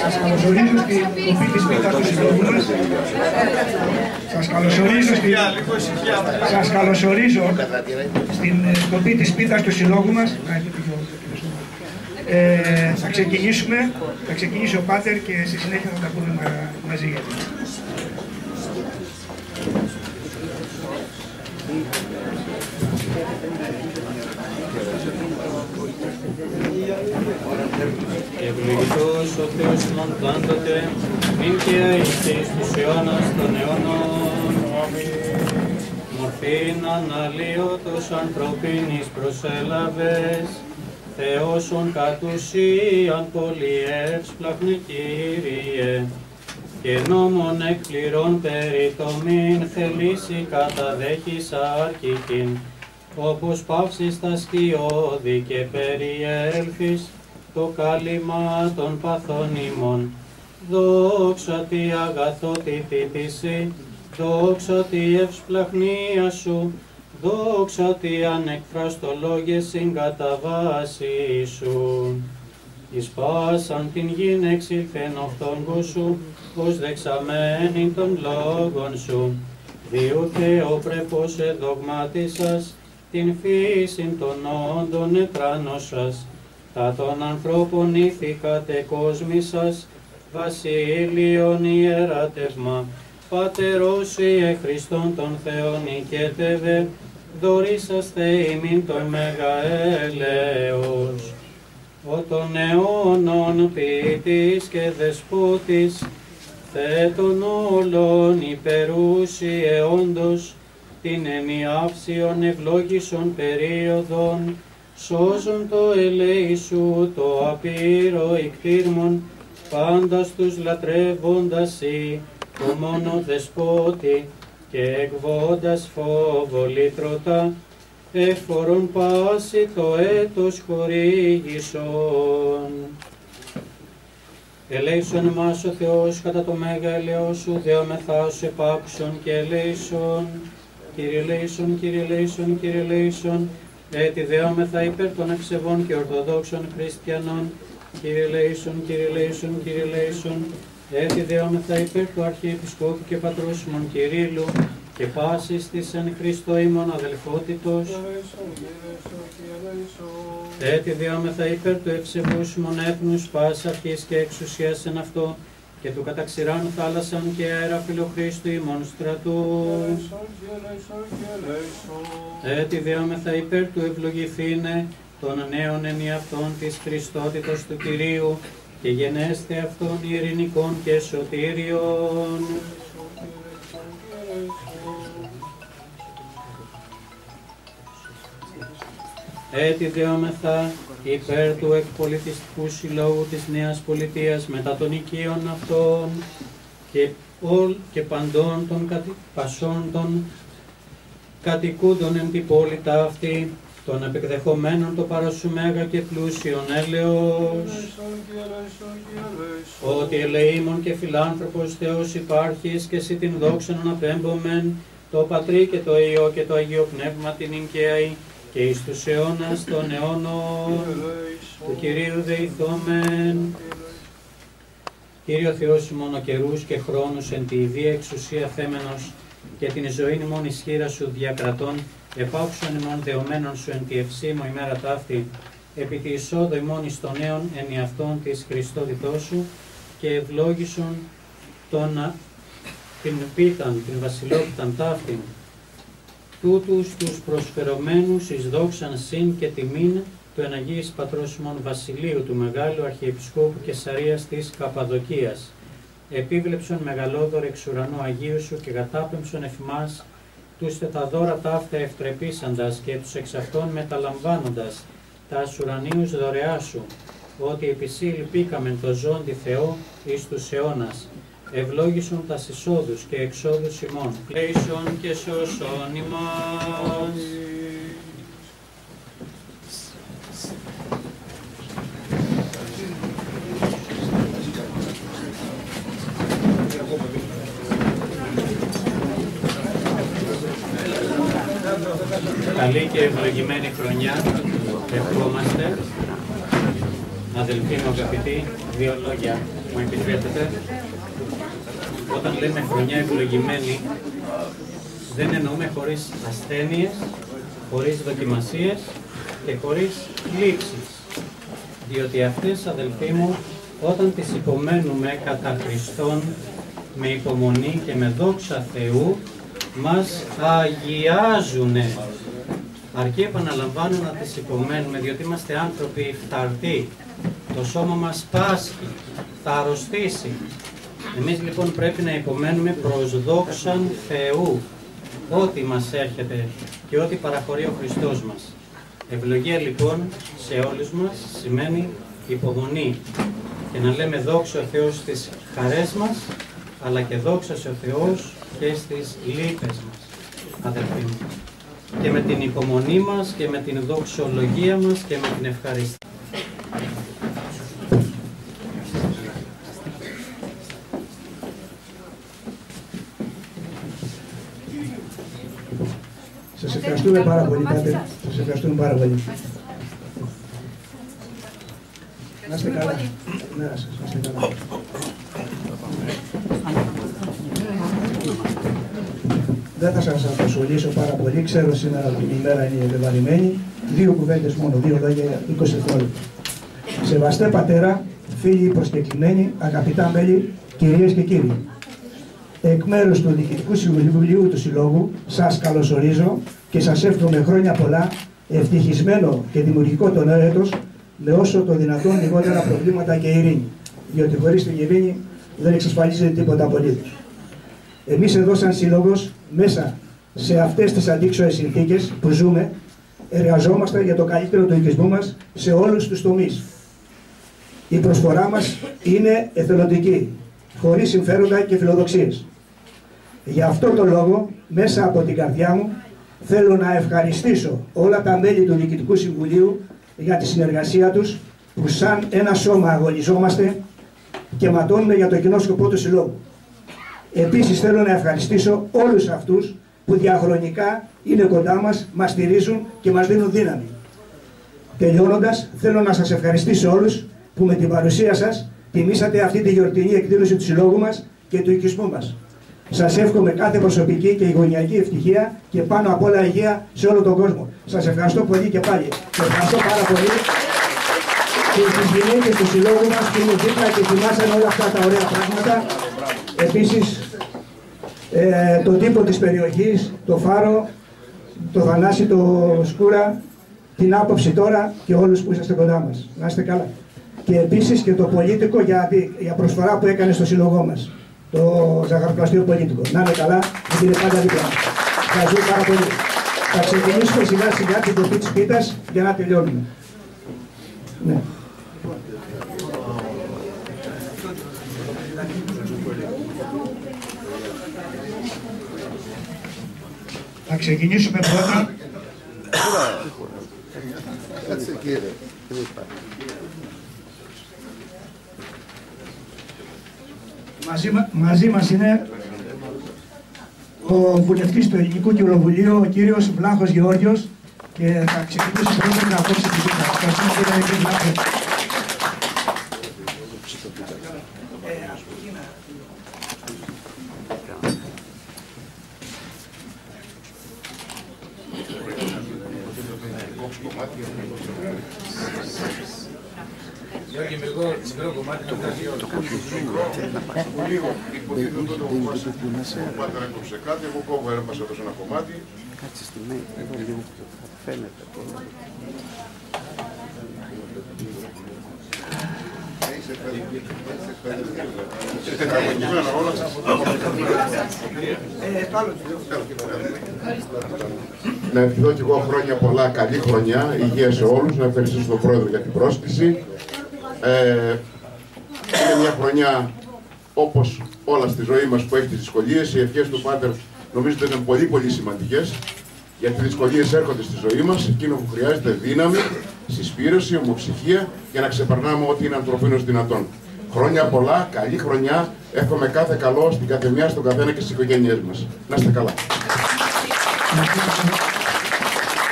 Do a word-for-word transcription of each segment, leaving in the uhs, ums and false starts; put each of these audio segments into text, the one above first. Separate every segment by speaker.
Speaker 1: Σας καλωσορίζω στην κοπή της πίτας του συλλόγου μας. Σας καλωσορίζω στην... Σας καλωσορίζω στην κοπή της πίτας του συλλόγου μας. Ε, θα ξεκινήσουμε, θα ξεκινήσει ο Πάτερ και στη συνέχεια θα τα πούμε μαζί για την.
Speaker 2: Ευλογητός ο Θεός ημών πάντοτε, μην και αηθεί στους αιώνας των αιώνων. Μορφήν αναλύωτος ανθρωπίνης προσέλαβες, Θεόσον κατ' ουσίαν πολυεύσπλαχνε Κύριε, και νόμον εκπληρών περί το μην θελήσει καταδέχεις αρκικήν, όπως παύσεις τα σκιώδη και περιέλθεις το κάλυμα των παθών ημών. Δόξα τη αγαθότη θήτηση, δόξα τη ευσπλαχνία σου, δόξα τη ανεκφραστολόγες συγκαταβάση σου. Εις πάσαν την γην εξήλθεν οφθόγκου σου, ως δεξαμένη των λόγων σου. Διού Θεοπρεπώς εδογμάτισας, την φύσιν των όντων ετράνωσας. Τα των ανθρώπων ήθηκατε κόσμησας, βασίλειον ιερατεύμα. Πατερός Ιε Χριστόν των Θεών οικέτευε, δωρήσαστε ημίν τον μέγα έλεος. Ο των αιώνων ποιητής και δεσπότης, θέτων όλων υπερούσι αιώντος, την ενιάυσιον ευλόγησον περίοδον, σώζον το ελέη σου το απείρο ικτήρμον, πάντα στους λατρεύοντας ή, το μόνο δεσπότη, και εκβόντας φόβο λύτρωτα, εφορών πάση το έτος χορήγησον. Ελέησον εμάς ο Θεός κατά το μέγα ελαιός σου, δεόμεθά σου επάξον και ελέησον. Κύριε ελέησον, Κύριε ελέησον, Κύριε ελέησον, έτι δεόμεθα υπέρ των ευσεβών και ορθοδόξων χριστιανών. Κύριε ελέησον, Κύριε ελέησον, Κύριε ελέησον, έτι δεόμεθα υπέρ του Αρχιεπισκόπου και Πατρός ημών Κυρίλλου και πάσης της εν Χριστώ ημών αδελφότητος. Έτσι διόμεθα υπέρ του ευσεβούς ημών έθνους πάσης αρχής και εξουσίας εν αυτό και του καταξηράνου θάλασσαν και αέρα φιλοχρίστου ημών στρατού. Έτσι διόμεθα υπέρ του ευλογηθήνε των νέων ενιαυτών της Χριστότητος του Κυρίου και γενέστε αυτών ειρηνικών και σωτήριων. Έτσι δεόμεθα υπέρ του εκπολιτιστικού συλλόγου της Νέας Πολιτείας μετά των οικείων αυτών και, όλ, και παντών των κατη, πασών των κατοικούντων εν την πόλη ταύτη, των επεκδεχομένων το παρασού μέγα και πλούσιον έλεος. Ότι ελεήμων και φιλάνθρωπος Θεός υπάρχεις και εσύ την δόξαν αναπέμπομεν, το Πατρί και το Υιό και το Αγίο Πνεύμα την εγκαίη, και εις τους αιώνας των αιώνων του Κυρίου δεηθόμεν. Κύριε Θεός ημών ο καιρούς και χρόνους εν τη ιδία εξουσία θέμενος και την ζωή ημών ισχύρα σου διακρατών, επάξον ημών δεωμένων σου εν τη ευσήμω ημέρα ταύτη, επί τη εισόδο ημών εις των νέων εν ιαυτών της Χριστότητός σου και ευλόγησον τον την πίταν, την βασιλόπιταν ταύτην, τούτους τους προσφερωμένους εις δόξαν συν και τιμήν του εν Αγίης Πατρός ημών Βασιλείου του Μεγάλου Αρχιεπισκόπου Καισαρίας της Καπαδοκίας. Επίβλεψον μεγαλόδωρε εξ ουρανού Αγίου σου και κατάπεμψον εφημάς τους τα δώρα ταύτα ευτρεπίσαντας και τους εξ αυτών μεταλαμβάνοντας τα ουρανίους δωρεά σου, ότι επισή λυπήκαμεν το ζώντι Θεό εις τους αιώνας. Ευλόγησον τας εισόδους και εξόδους ημών, πλέησον και σώσον ημάς. Καλή και ευλογημένη χρονιά ευχόμαστε. Αδελφοί μου αγαπητοί, δύο λόγια. μου επιτρέπετε, όταν λέμε χρονιά ευλογημένη, δεν εννοούμε χωρίς ασθένειες, χωρίς δοκιμασίες και χωρίς λήψεις. Διότι αυτές, αδελφοί μου, όταν τις υπομένουμε κατά Χριστόν, με υπομονή και με δόξα Θεού, μας αγιάζουνε. Αρκεί, επαναλαμβάνω, να τις υπομένουμε, διότι είμαστε άνθρωποι φθαρτοί. Το σώμα μας πάσχει, θα αρρωστήσει. Εμείς λοιπόν πρέπει να υπομένουμε προς δόξαν Θεού, ό,τι μας έρχεται και ό,τι παραχωρεί ο Χριστός μας. Ευλογία λοιπόν σε όλους μας σημαίνει υπομονή και να λέμε δόξα ο Θεός στις χαρές μας, αλλά και δόξα ο Θεός και στις λύπες μας, αδελφοί μου. Και με την υπομονή μας και με την δοξολογία μας και με την ευχαριστία.
Speaker 1: Σας ευχαριστούμε πάρα πολύ, Πάτερ. Σας ευχαριστούμε πάρα πολύ. Να είστε καλά. Να σας, να είστε καλά. Δεν θα σας απασχολήσω πάρα πολύ. Ξέρω σήμερα ότι η ημέρα είναι βεβαρημένη. Δύο κουβέντες μόνο, δύο λόγια, είκοσι δευτερόλεπτα. Σεβαστέ Πατέρα, φίλοι προσκεκλημένοι, αγαπητά μέλη, κυρίες και κύριοι. Εκ μέρους του Διοικητικού Συμβουλίου του Συλλόγου, σας καλωσορίζω και σας εύχομαι χρόνια πολλά, ευτυχισμένο και δημιουργικό το νέο έτος, με όσο το δυνατόν λιγότερα προβλήματα και ειρήνη. Διότι χωρίς την ειρήνη δεν εξασφαλίζεται τίποτα απολύτως. Εμείς εδώ, σαν Σύλλογος, μέσα σε αυτές τις αντίξωες συνθήκες που ζούμε, εργαζόμαστε για το καλύτερο του οικισμού μας σε όλους τους τομείς. Η προσφορά μας είναι εθελοντική, χωρίς συμφέροντα και φιλοδοξίες. Γι' αυτό το λόγο, μέσα από την καρδιά μου, θέλω να ευχαριστήσω όλα τα μέλη του Διοικητικού Συμβουλίου για τη συνεργασία τους, που σαν ένα σώμα αγωνιζόμαστε και ματώνουμε για το κοινό σκοπό του Συλλόγου. Επίσης θέλω να ευχαριστήσω όλους αυτούς που διαχρονικά είναι κοντά μας, μας στηρίζουν και μας δίνουν δύναμη. Τελειώνοντας, θέλω να σας ευχαριστήσω όλους που με την παρουσία σας τιμήσατε αυτή τη γιορτινή εκδήλωση του Συλλόγου μας και του οικισμού μας. Σας εύχομαι κάθε προσωπική και οικογενειακή ευτυχία και πάνω απ' όλα υγεία σε όλο τον κόσμο. Σας ευχαριστώ πολύ και πάλι. Και ευχαριστώ πάρα πολύ και τις γυναίκες του Συλλόγου μας που είναι δίπλα και ετοιμάσαν όλα αυτά τα ωραία πράγματα. Επίσης, ε, τον τύπο της περιοχής, το Φάρο, το Θανάση, το Σκούρα, την άποψη τώρα και όλους που είσαστε κοντά μας. Να είστε καλά. Και επίσης και το Πολίτικο για, για προσφορά που έκανε στο Σύλλογό μας. Το ζαχαροπλαστείο Πολίτικο. Να είναι καλά, γιατί είναι πάντα δίπλα μας. Ευχαριστώ πάρα πολύ. Θα ξεκινήσουμε σιγά σιγά την κοπή της πίτας για να τελειώνουμε. Ναι. Θα ξεκινήσουμε πρώτα. Μαζί, μαζί μας είναι ο βουλευτής του Ελληνικού Κοινοβουλίου, ο κύριος Βλάχος Γεώργιος, και θα ξεκινήσει πρώτα να απόψει την πίτα. Ευχαριστούμε κύριε κύριε Βλάχο.
Speaker 3: Γιώργη, μικρό κομμάτι το λίγο υποτίθεται το κομμάτι που πάτε να κόψε κάτι, εγώ κόβω ένα πάσα τόσο ένα κομμάτι.
Speaker 4: Κάτσε στη μέση, εδώ λίγο φαίνεται.
Speaker 3: Είστε τραγωγημένα όλα. Να ευχηθώ και εγώ χρόνια πολλά, καλή χρονιά, υγεία σε όλους, να ευχαριστήσω τον Πρόεδρο για την πρόσκληση. Ε, είναι μια χρονιά όπως όλα στη ζωή μας που έχει τις δυσκολίες. Οι ευχές του Πάτερ νομίζω ότι είναι πολύ πολύ σημαντικές, γιατί οι δυσκολίες έρχονται στη ζωή μας. Εκείνο που χρειάζεται δύναμη, συσπήρωση, ομοψυχία για να ξεπερνάμε ό,τι είναι ανθρωπίνως δυνατόν. Χρόνια πολλά, καλή χρονιά. Εύχομαι κάθε καλό στην καθεμιά, στον καθένα και στις οικογένειές μας. Να είστε καλά.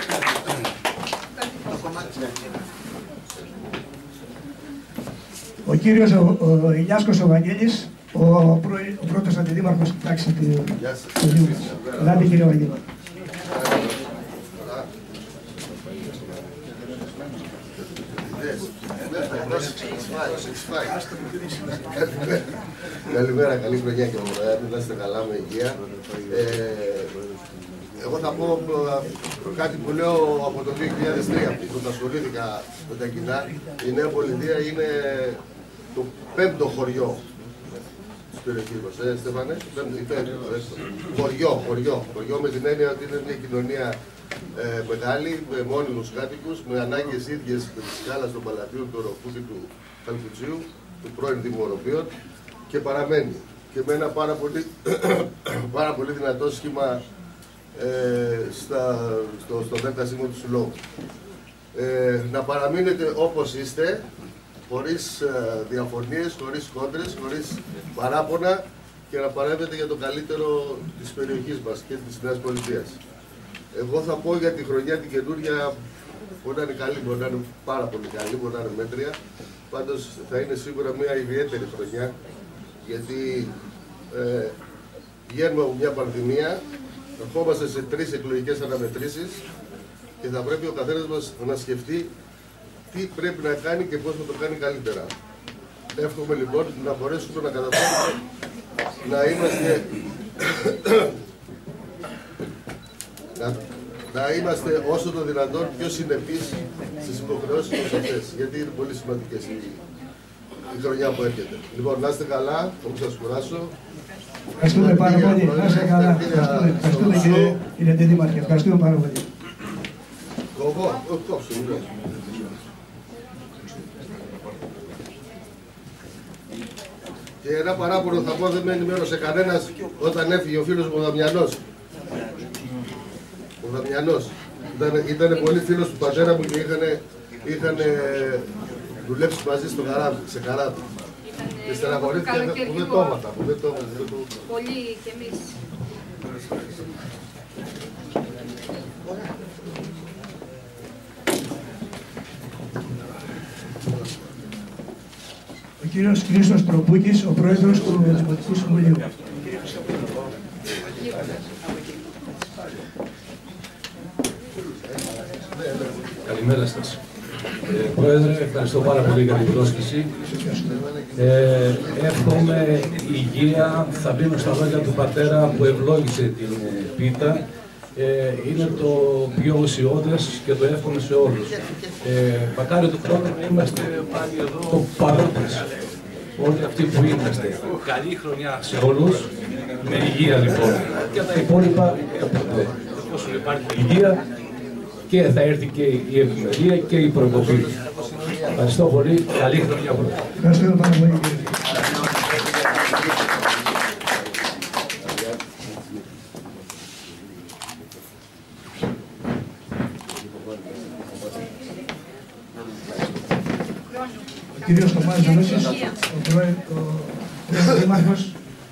Speaker 1: Ο κύριος ο, ο Ηλιάσκος ο Βαγγέλης, ο, πρω, ο πρώτος αντιδήμαρχος στην τάξη του Δήμου. Ελάτε κύριε Βαγγέλη.
Speaker 5: Καλημέρα, καλή χρονιά και μου, να είστε καλά με υγεία. Ε, εγώ θα πω κάτι που λέω από το δύο χιλιάδες τρία, που ασχολήθηκα με τα κοινά. Η Νέα Πολιτεία είναι το πέμπτο χωριό της περιοχής μας, ε, Στέφανε, χωριό, χωριό, χωριό με την έννοια ότι είναι μια κοινωνία ε, μεγάλη, με μόνιμους κάτοικους, με ανάγκες ίδιες με τη σκάλα των Παλατίων, του Ροφού και του Καλκουτσίου, του πρώην Δημορροπίων, και παραμένει. Και με ένα πάρα πολύ, πάρα πολύ δυνατό σχήμα ε, στα, στο, στο δέκτα Σύμβο του Συλλόγου. Ε, να παραμείνετε όπως είστε, χωρίς ε, διαφωνίες, χωρίς κόντρες, χωρίς παράπονα, και να παρέμβετε για το καλύτερο της περιοχής μας και της Νέας Πολιτείας. Εγώ θα πω για τη χρονιά την καινούρια, μπορεί να είναι καλή, μπορεί να είναι πάρα πολύ καλή, μπορεί να είναι μέτρια. Πάντως θα είναι σίγουρα μια ιδιαίτερη χρονιά, γιατί ε, βγαίνουμε από μια πανδημία, ερχόμαστε σε τρεις εκλογικές αναμετρήσεις και θα πρέπει ο καθένας μας να σκεφτεί τι πρέπει να κάνει και πώς να το κάνει καλύτερα. Εύχομαι λοιπόν να μπορέσουμε να καταφέρουμε να είμαστε να, να είμαστε όσο το δυνατόν πιο συνεπείς στις υποχρεώσεις μας αυτές, γιατί είναι πολύ σημαντικές η, η χρονιά που έρχεται. Λοιπόν, να είστε καλά, θα σας κουράσω.
Speaker 1: Ευχαριστούμε πάρα πολύ. Να είστε καλά. Ευχαριστούμε κύριε Αντιδήμαρχε. Ευχαριστούμε πάρα πολύ.
Speaker 5: Εγώ, όχι κόψω, ναι. Και ένα παράπονο θα πω, δεν με ενημέρωσε κανένας όταν έφυγε ο φίλος μου ο Δαμιανός. Ο Δαμιανός. Ήταν, ήταν πολύ φίλος του πατέρα μου και είχαν, είχαν δουλέψει μαζί στο καράβι, σε καράβι. Και στεναχωρήθηκα που δεν το έμαθα.
Speaker 6: Πολύ κι εμείς.
Speaker 1: Ο κύριος Χρήστος Τροπούκης, ο πρόεδρος του Δημοτικού Συμβουλίου.
Speaker 7: Καλημέρα σας. Ε, Πρόεδρε, ευχαριστώ πάρα πολύ για την πρόσκληση. Ε, εύχομαι υγεία, θα μπαίνω στα λόγια του πατέρα που ευλόγησε την πίτα. Ε, είναι το πιο ουσιώδες και το εύχομαι σε όλους. Ε, μακάρι του χρόνου να είμαστε πάλι εδώ παρόντες. Όλοι αυτοί που είμαστε. Καλή χρονιά σε όλους. Με υγεία λοιπόν. Και τα υπόλοιπα εφόσον υπάρχει υγεία και θα έρθει και η ευημερία και η προκοπή. Ευχαριστώ πολύ. Καλή χρονιά.
Speaker 1: Ευχαριστώ πάρα πολύ. Ο κύριος Θωμάς Ζωνούσης, ο πρώην δήμαρχος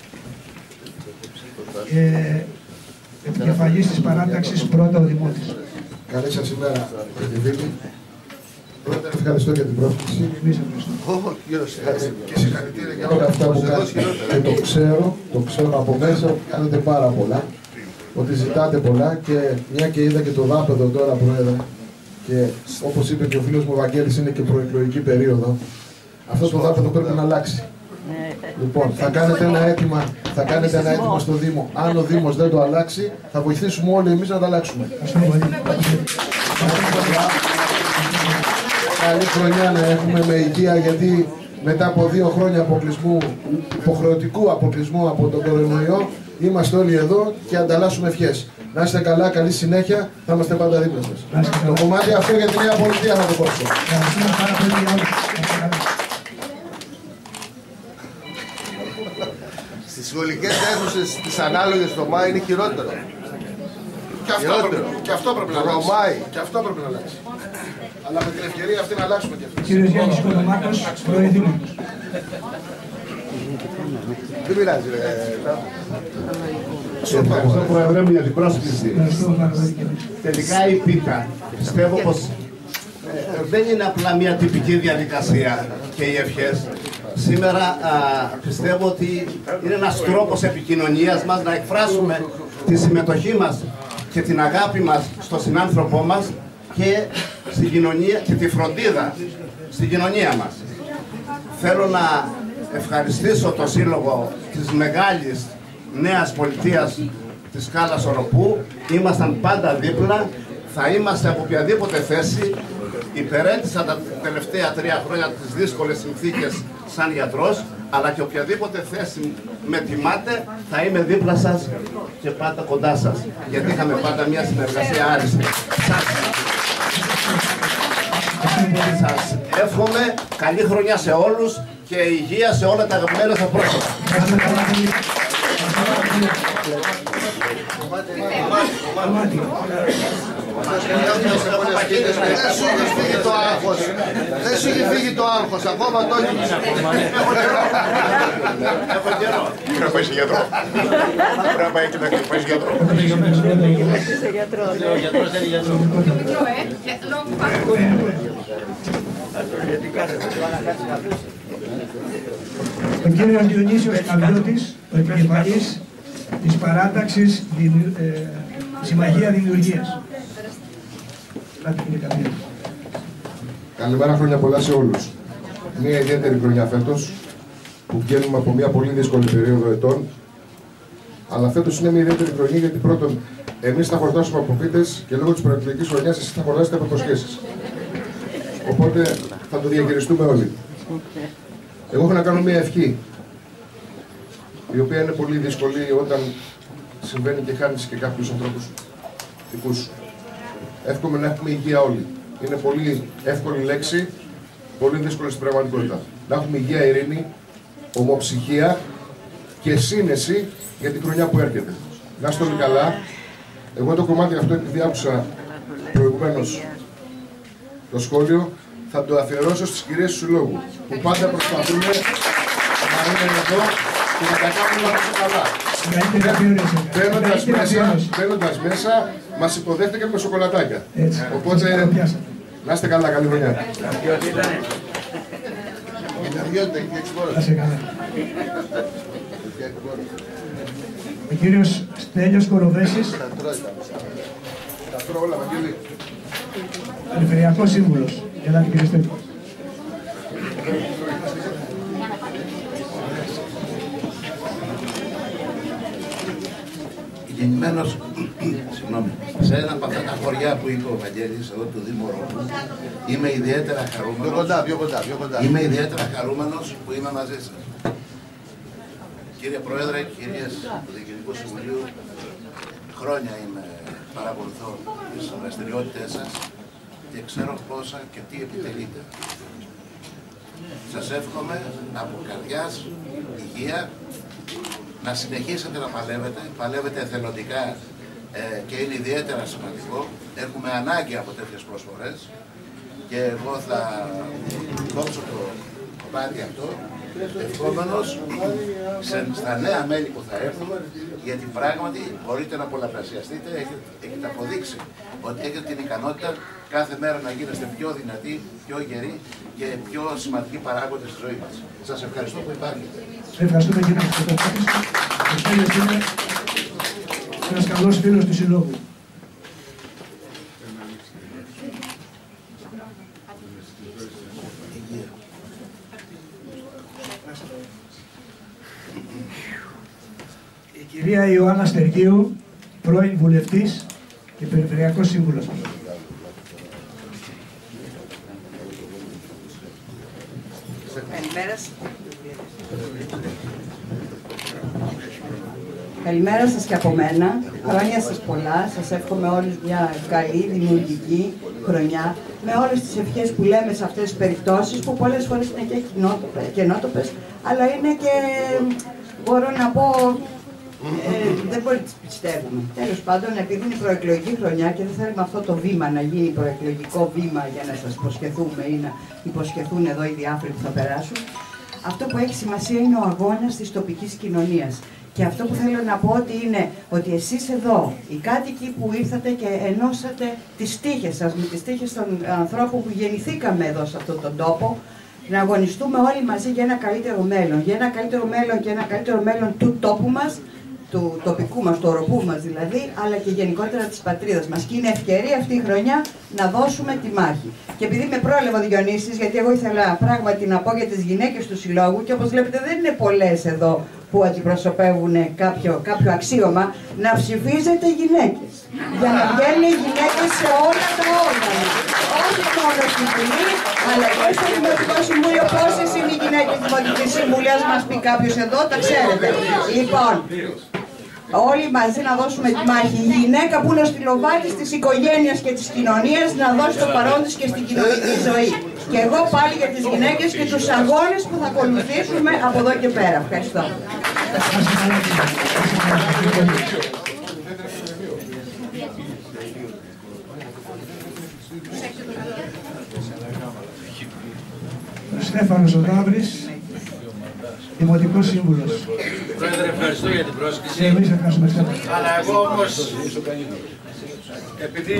Speaker 1: και επικεφαλής της παράταξης πρώτα ο Δημότης.
Speaker 8: Καλή σας ημέρα, κύριε Δήμη. Πρώτα ευχαριστώ για την πρόσκληση.
Speaker 1: Εμείς ευχαριστούμε.
Speaker 8: Και συγχαρητήρια για όλα αυτά που κάνετε. Και το ξέρω, το ξέρω από μέσα ότι κάνετε πάρα πολλά, ότι ζητάτε πολλά, και μια και είδα και το δάπεδο τώρα, Πρόεδρε, και όπως είπε και ο φίλος μου ο Βαγγέλης, είναι και προεκλογική περίοδο. Αυτό το δάπεδο πρέπει να αλλάξει. Λοιπόν, θα κάνετε ένα αίτημα, θα κάνετε ένα αίτημα στο Δήμο. Αν ο Δήμος δεν το αλλάξει, θα βοηθήσουμε όλοι εμείς να το αλλάξουμε. Καλή χρονιά να έχουμε με υγεία, γιατί μετά από δύο χρόνια αποκλεισμού, υποχρεωτικού αποκλεισμού από τον κορονοϊό, είμαστε όλοι εδώ και ανταλλάσσουμε ευχές. Να είστε καλά, καλή συνέχεια, θα είμαστε πάντα δίπλα σας. Το κομμάτι αυτό για τη Νέα Πολιτεία θα το κόψω.
Speaker 5: Στις σχολικές αίθουσες τις ανάλογες στο ΜΑ είναι χειρότερο.
Speaker 8: Και αυτό, πρέπει, και αυτό πρέπει να αλλάξει.
Speaker 5: Ρωμάει.
Speaker 8: Και αυτό πρέπει να αλλάξει. Αλλά με την ευκαιρία αυτή να αλλάξουμε και αυτό.
Speaker 1: Κύριος Γιάννης Κολομάκος, πρώην Δήμαρχος.
Speaker 5: Δεν πειράζει, ρε.
Speaker 9: Ευχαριστώ, Πρόεδρε μου, για την πρόσκληση. Τελικά η πίτα, πιστεύω πως ε, δεν είναι απλά μια τυπική διαδικασία και οι ευχές, σήμερα α, πιστεύω ότι είναι ένας τρόπος επικοινωνίας μας να εκφράσουμε τη συμμετοχή μας και την αγάπη μας στον συνάνθρωπό μας και στην κοινωνία και τη φροντίδα στην κοινωνία μας. Θέλω να ευχαριστήσω το Σύλλογο της Μεγάλης Νέας Πολιτείας της Σκάλας Οροπού. Ήμασταν πάντα δίπλα, θα είμαστε από οποιαδήποτε θέση. Υπερέτησα τα τελευταία τρία χρόνια τις δύσκολες συνθήκες σαν γιατρός, αλλά και οποιαδήποτε θέση με τιμάτε, θα είμαι δίπλα σας και πάντα κοντά σας, γιατί είχαμε πάντα μια συνεργασία άριστη. Σας εύχομαι καλή χρονιά σε όλους και υγεία σε όλα τα αγαπημένα σας πρόσωπα.
Speaker 5: Δεν σου έχει φύγει το άγχος. Δεν σου έχει φύγει το άγχος. Ακόμα το έχεις.
Speaker 9: Έχω καιρό.
Speaker 3: Πρέπει να πάει σε γιατρό. Πρέπει να πάει και να πάει σε γιατρό.
Speaker 6: Ο γιατρός δεν είναι γιατρό. Μικρό, ε. Λόγω
Speaker 1: Ο κύριος Διονύσιος Καβλιώτης, ο επικεφαλής της παράταξης ε, Συμμαχία Δημιουργίας.
Speaker 8: Καλημέρα, χρόνια πολλά σε όλους. Μια ιδιαίτερη χρονιά φέτος, που βγαίνουμε από μια πολύ δύσκολη περίοδο ετών. Αλλά φέτος είναι μια ιδιαίτερη χρονιά γιατί πρώτον, εμείς θα χορτάσουμε από προφήτες και λόγω της προεκλογικής χρονιάς εσείς θα χορτάσετε από υποσχέσεις. Οπότε θα το διαχειριστούμε όλοι. Εγώ έχω να κάνω μια ευχή, η οποία είναι πολύ δύσκολη όταν συμβαίνει και χάνεις και κάποιους ανθρώπους δικούς σου. Εύχομαι να έχουμε υγεία όλοι. Είναι πολύ εύκολη λέξη, πολύ δύσκολη στην πραγματικότητα. Να έχουμε υγεία, ειρήνη, ομοψυχία και σύνεση για την χρονιά που έρχεται. Να είστε όλοι καλά. Εγώ το κομμάτι αυτό, επειδή άκουσα προηγουμένως το σχόλιο, θα το αφιερώσω στις κυρίες του Συλλόγου, που πάντα προσπαθούν να είναι εδώ και να τα κάνουν όλα καλά. Μπαίνοντας μέσα, μπαίνοντας μέσα, μας υποδέχτηκαν με σοκολατάκια. Οπότε, να είστε καλά, καλή χρονιά.
Speaker 1: Ο κύριος Στέλιος Κοροβέσης, Περιφερειακός Σύμβουλος. Ελάτε κύριε Στέλιο.
Speaker 10: Γεννημένος, συγγνώμη, σε ένα από αυτά τα χωριά που είπε ο Βαγγέλης, εδώ του Δήμου Οροπού, είμαι ιδιαίτερα χαρούμενος.
Speaker 5: Πιο κοντά, πιο κοντά, πιο κοντά.
Speaker 10: Είμαι ιδιαίτερα χαρούμενος που είμαι μαζί σας. Κύριε Πρόεδρε, κυρίες του Διοικητικού Συμβουλίου, χρόνια είμαι, παρακολουθώ τις δραστηριότητες σας και ξέρω πόσα και τι επιτελείτε. Σας εύχομαι από καρδιάς, υγεία, να συνεχίσετε να παλεύετε, παλεύετε εθελοντικά ε, και είναι ιδιαίτερα σημαντικό. Έχουμε ανάγκη από τέτοιες προσφορές και εγώ θα δώσω το κομμάτι αυτό ευχόμενος στα νέα μέλη που θα έρθουν, γιατί πράγματι μπορείτε να πολλαπλασιαστείτε, έχετε, έχετε αποδείξει ότι έχετε την ικανότητα κάθε μέρα να γίνεστε πιο δυνατοί, πιο γεροί και πιο σημαντικοί παράγοντες στη ζωή μας. Σας ευχαριστώ που υπάρχετε.
Speaker 1: Ευχαριστούμε κύριε Κωστακάκη. Ο Στέλιος είναι ένας καλός φίλος του Συλλόγου. Η κυρία Ιωάννα Στεργίου, πρώην βουλευτής και περιφερειακός σύμβουλος.
Speaker 11: Καλημέρα σας. Καλημέρα σας και από μένα. Χρόνια σας πολλά. Σας εύχομαι όλους μια καλή, δημιουργική χρονιά. Με όλες τις ευχές που λέμε σε αυτές τις περιπτώσεις, που πολλές φορές είναι και κενότοπες, αλλά είναι και, μπορώ να πω, ε, δεν μπορεί να τις πιστεύουμε. Τέλος πάντων, επειδή είναι προεκλογική χρονιά και δεν θέλουμε αυτό το βήμα να γίνει προεκλογικό βήμα για να σας υποσχεθούμε ή να υποσχεθούν εδώ οι διάφοροι που θα περάσουν, αυτό που έχει σημασία είναι ο αγώνας της τοπικής κοινωνίας. Και αυτό που θέλω να πω ότι είναι ότι εσείς εδώ, οι κάτοικοι που ήρθατε και ενώσατε τις τύχες σας με τις τύχες των ανθρώπων που γεννηθήκαμε εδώ σε αυτόν τον τόπο, να αγωνιστούμε όλοι μαζί για ένα καλύτερο μέλλον. Για ένα καλύτερο μέλλον και ένα καλύτερο μέλλον του τόπου μας, του τοπικού μας, του οροπού μας δηλαδή, αλλά και γενικότερα της πατρίδας μας. Και είναι ευκαιρία αυτή η χρονιά να δώσουμε τη μάχη. Και επειδή με πρόλαβε ο Διονύσης, γιατί εγώ ήθελα πράγματι να πω για τις γυναίκες του Συλλόγου, και όπως βλέπετε δεν είναι πολλές εδώ που αντιπροσωπεύουν κάποιο, κάποιο αξίωμα, να ψηφίζετε γυναίκες. Για να βγαίνουν οι γυναίκες σε όλα τα όργανα. Όχι μόνο στην Βουλή, αλλά και στο Δημοτικό Συμβούλιο. Πόσες είναι οι γυναίκες του Δημοτικού Συμβουλίου, ας μας πει κάποιος εδώ, τα ξέρετε. Λοιπόν, όλοι μαζί να δώσουμε τη μάχη. Η γυναίκα που είναι ο στυλοβάτης της οικογένειας και της κοινωνίας να δώσει το παρόν της και στην κοινωνική ζωή. Και εγώ πάλι για τις γυναίκες και τους αγώνες που θα ακολουθήσουμε από εδώ και πέρα. Ευχαριστώ.
Speaker 1: Στέφανος Ζωτάβρης, Δημοτικός Σύμβουλος.
Speaker 12: Πρόεδρε, ευχαριστώ για την πρόσκληση.
Speaker 1: Εμείς ευχαριστούμε.
Speaker 12: Αλλά εγώ όμως, επειδή,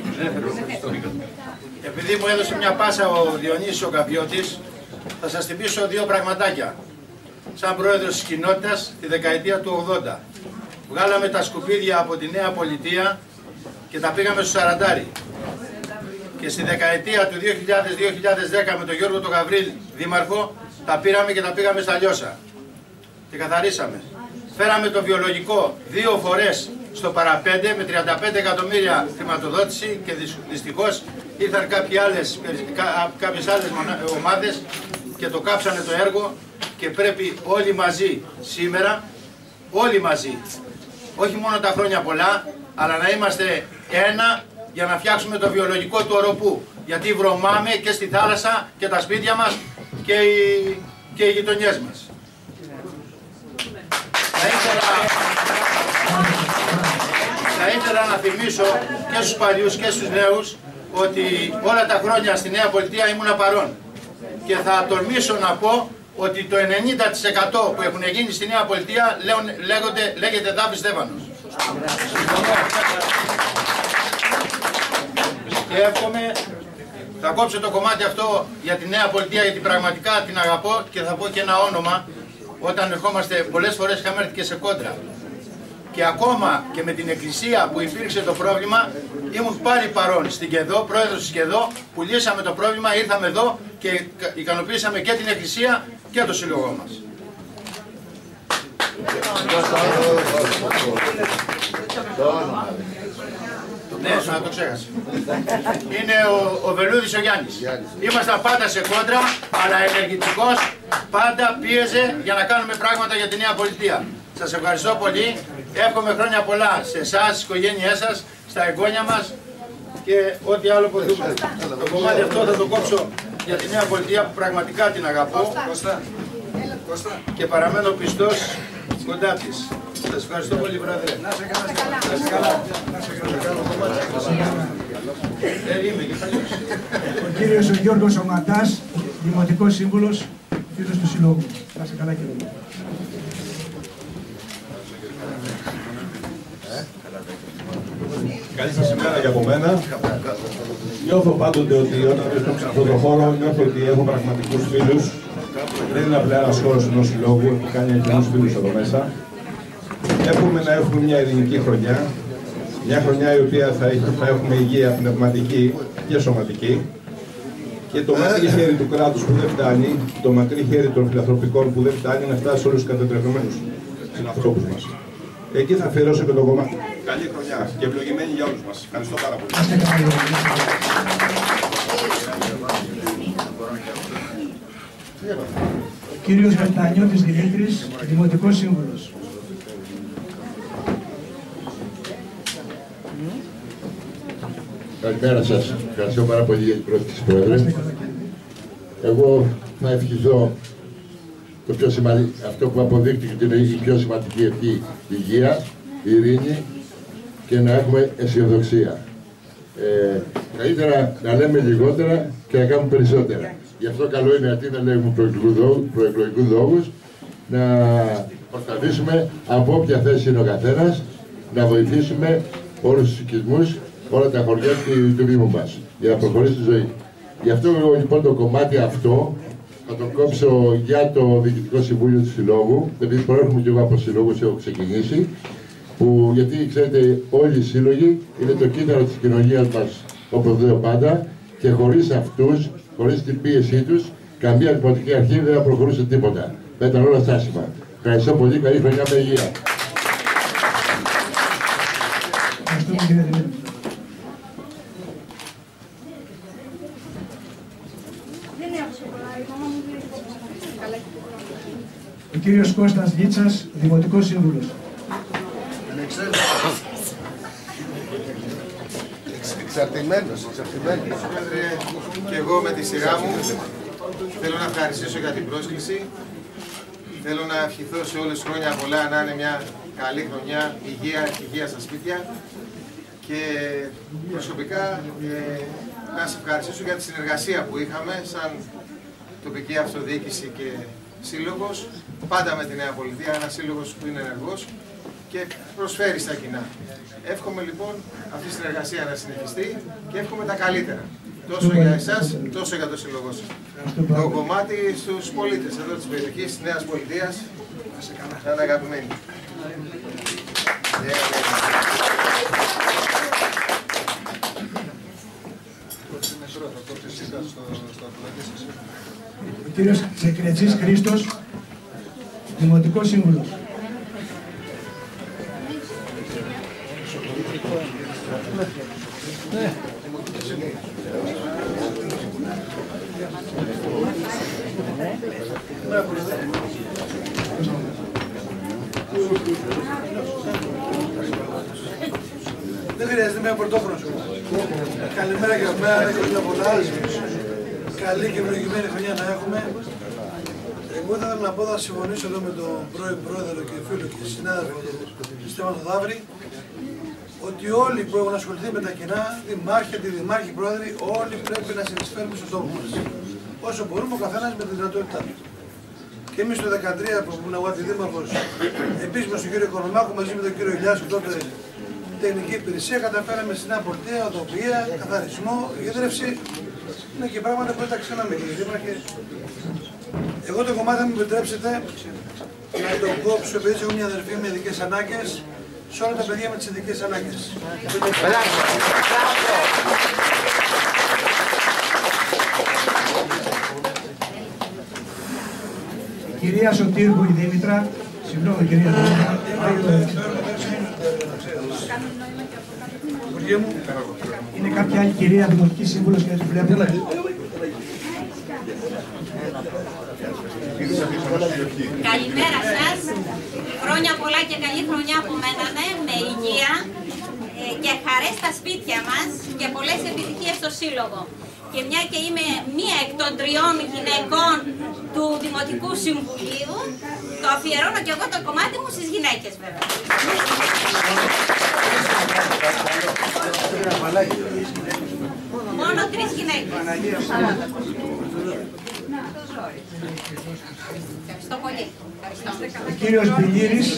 Speaker 12: επειδή μου έδωσε μια πάσα ο Διονύσης ο Καπιώτης, θα σας θυμίσω δύο πραγματάκια. Σαν πρόεδρος της κοινότητας τη δεκαετία του ογδόντα. Βγάλαμε τα σκουπίδια από τη Νέα Πολιτεία και τα πήγαμε στο Σαραντάρι. Και στη δεκαετία του δύο χιλιάδες με δύο χιλιάδες δέκα με τον Γιώργο τον Γαβρίλ δήμαρχο, τα πήραμε και τα πήγαμε στα Λιώσα. Και καθαρίσαμε. Φέραμε το βιολογικό δύο φορές στο παραπέντε με τριάντα πέντε εκατομμύρια χρηματοδότηση και δυστυχώς ήρθαν κάποιες άλλες, κάποιες άλλες ομάδες και το κάψανε το έργο και πρέπει όλοι μαζί σήμερα, όλοι μαζί, όχι μόνο τα χρόνια πολλά, αλλά να είμαστε ένα για να φτιάξουμε το βιολογικό του οροπού. Γιατί βρωμάμε και στη θάλασσα και τα σπίτια μας και οι, και οι γειτονιές μας. Θα ήθελα, θα ήθελα να θυμίσω και στους παλιούς και στους νέους ότι όλα τα χρόνια στη Νέα Πολιτεία ήμουνα παρόν. Και θα τολμήσω να πω ότι το ενενήντα τοις εκατό που έχουν γίνει στη Νέα Πολιτεία λέγονται, λέγεται Δάβης Στέφανος. Και εύχομαι, θα κόψω το κομμάτι αυτό για τη Νέα Πολιτεία γιατί πραγματικά την αγαπώ και θα πω και ένα όνομα. Όταν ερχόμαστε, πολλές φορές είχαμε έρθει και σε κόντρα. Και ακόμα και με την εκκλησία που υπήρξε το πρόβλημα, ήμουν πάλι παρόν στην ΚΕΔΟ, πρόεδρος της ΚΕΔΟ, που λύσαμε το πρόβλημα, ήρθαμε εδώ και ικανοποίησαμε και την εκκλησία και το σύλλογό μας. Ναι, να το ξέχασα. Είναι ο, ο Βελούδης ο Γιάννης. Ήμασταν πάντα σε κόντρα, αλλά ενεργητικός, πάντα πίεζε για να κάνουμε πράγματα για τη Νέα Πολιτεία. Σας ευχαριστώ πολύ. Εύχομαι χρόνια πολλά σε εσάς, στις οικογένειές σας, στα εγγόνια μας και ό,τι άλλο μπορούμε. Το κομμάτι αυτό θα το κόψω για τη Νέα Πολιτεία που πραγματικά την αγαπώ και παραμένω πιστός κοντά της. Σας ευχαριστώ πολύ, Πρόεδρε. Να σε καλά. Να σε καλά.
Speaker 1: Ο κύριος ο Γιώργος ο Ματάς, Δημοτικός Σύμβουλος, φίλος του Συλλόγου. Να σε καλά, κύριε.
Speaker 13: Καλή σας ημέρα και από μένα. Νιώθω πάντοτε ότι όταν βρίσκομαι σε αυτόν τον χώρο, νιώθω ότι έχω πραγματικούς φίλους. Δεν είναι απλά ένας χώρος ενός συλλόγου, έχω κάνει κοινούς φίλους εδώ μέσα. Εύχομαι να έχουμε μια ειρηνική χρονιά, μια χρονιά η οποία θα, θα έχουμε υγεία πνευματική και σωματική και το μακρύ χέρι του κράτους που δεν φτάνει, το μακρύ χέρι των φιλανθρωπικών που δεν φτάνει να φτάσει σε όλους τους κατατρεγμένους συνανθρώπους μας. Εκεί θα αφιερώσω και το κομμάτι. Καλή χρονιά και ευλογημένη για όλους μας. Ευχαριστώ πάρα πολύ.
Speaker 1: Κύριος Βελτανιώτης Δημήτρης, Δημοτικός Σύμβουλος.
Speaker 14: Καλημέρα σας. Ευχαριστώ πάρα πολύ για την πρόσκληση, Πρόεδρε. Εγώ θα ευχηθώ το πιο σημαντικό, αυτό που αποδείχτηκε ότι είναι η πιο σημαντική ευχή, υγεία, ειρήνη και να έχουμε αισιοδοξία. Ε, καλύτερα να λέμε λιγότερα και να κάνουμε περισσότερα. Γι' αυτό καλό είναι αντί να λέμε προεκλογικού λόγους, να προσπαθήσουμε από όποια θέση είναι ο καθένας να βοηθήσουμε όλους τους οικισμούς, όλα τα χωριά του, του Δήμου μας, για να προχωρήσει τη ζωή. Γι' αυτό λοιπόν το κομμάτι αυτό θα τον κόψω για το Διοικητικό Συμβούλιο του Συλλόγου, επειδή προέρχομαι και εγώ από συλλόγους, έχω ξεκινήσει, που, γιατί ξέρετε όλοι οι σύλλογοι είναι το κύτταρο της κοινωνίας μας, όπως λέω πάντα, και χωρίς αυτούς, χωρίς την πίεσή τους, καμία δημοτική αρχή δεν θα προχωρούσε τίποτα. Θα ήταν όλα στάσιμα. Ευχαριστώ πολύ, καλή χρονιά με υγεία.
Speaker 1: Ο κύριος Κώστας Γίτσας, Δημοτικός Σύμβουλος.
Speaker 5: Εξαρτημένος, εξαρτημένος.
Speaker 12: Πρόεδρε, και εγώ με τη σειρά μου θέλω να ευχαριστήσω για την πρόσκληση. Θέλω να ευχηθώ σε όλες τις χρόνια πολλά να είναι μια καλή χρονιά, υγεία, υγεία στα σπίτια. Και προσωπικά ε, να σας ευχαριστήσω για τη συνεργασία που είχαμε σαν τοπική αυτοδιοίκηση και σύλλογος, πάντα με τη Νέα Πολιτεία, ένας σύλλογος που είναι ενεργός και προσφέρει στα κοινά. Εύχομαι λοιπόν αυτή η συνεργασία να συνεχιστεί και εύχομαι τα καλύτερα. Τόσο για εσάς, τόσο για το σύλλογό σας. Το κομμάτι στους πολίτες εδώ της περιοχής της Νέας Πολιτείας, να είναι αγαπημένοι.
Speaker 1: Ο κύριος Ξεκρετσής Χρήστος, Δημοτικός Σύμβουλος.
Speaker 15: Δεν χρειάζεται μια πρωτόχρονο. Καλημέρα και από μένα, χρόνια πολλά. Καλή και προηγημένη χρονιά να έχουμε. Εγώ θα ήθελα να πω, θα συμφωνήσω εδώ με τον πρώην πρόεδρο και φίλο και συνάδελφο του Στέφανο Δαύρη, ότι όλοι που έχουν ασχοληθεί με τα κοινά, δημάρχοι, αντιδημάρχοι, πρόεδροι, όλοι πρέπει να συνεισφέρουμε στον τόπο μας. Όσο μπορούμε, ο καθένας με τη δυνατότητά του. Και εμείς το δεκατρία που ήμουν εγώ αντιδήμαρχος, επίσημα στον κύριο Οικονομάκο μαζί με τον κύριο Ηλιάσκου, τότε τεχνική υπηρεσία, καταφέραμε στην Νέα Πολιτεία, οδοποιία, καθαρισμό, γίδρευση. Είναι και πράγματα που δεν τα ξέραμε, κύριε Δήμαρχε. Εγώ το κομμάτι, θα μου επιτρέψετε, να το κόψω, επειδή έχω μια αδερφή με ειδικές ανάγκες, σε όλα τα παιδιά με τις ειδικές ανάγκες.
Speaker 1: Κυρία Σωτήρου η Δήμητρα, συγγνώμη κυρία Δήμητρα, είναι κάποια άλλη κυρία Δημοτική Σύμβουλος και δεν τη βλέπουμε.
Speaker 6: Καλημέρα σας. Χρόνια πολλά και καλή χρονιά από μένα, με υγεία και χαρές στα σπίτια μας και πολλές επιτυχίες στο Σύλλογο. Και μια και είμαι μία εκ των τριών γυναικών του Δημοτικού Συμβουλίου, το αφιερώνω και εγώ το κομμάτι μου στις γυναίκες βέβαια. Μόνο τρεις γυναίκες. Ευχαριστώ πολύ.
Speaker 1: Ο κύριος Πηγύρης,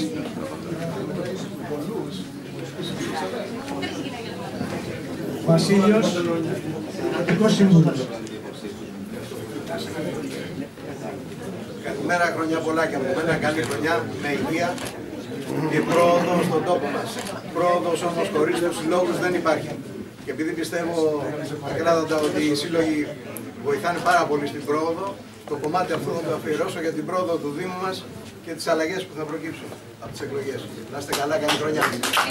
Speaker 1: Βασίλειος, Δημοτικός Σύμβουλος.
Speaker 5: Καλημέρα, χρονιά πολλά και από μένα, καλή χρονιά, με υγεία και πρόοδο στον τόπο μας. Πρόοδος όμως χωρίς τους συλλόγους δεν υπάρχει. Και επειδή πιστεύω ακράδαντα ότι οι σύλλογοι βοηθάνε πάρα πολύ στην πρόοδο, το κομμάτι αυτό θα το αφιερώσω για την πρόοδο του Δήμου μας και τις αλλαγές που θα προκύψουν από τις εκλογές. Να είστε καλά, καλή χρονιά.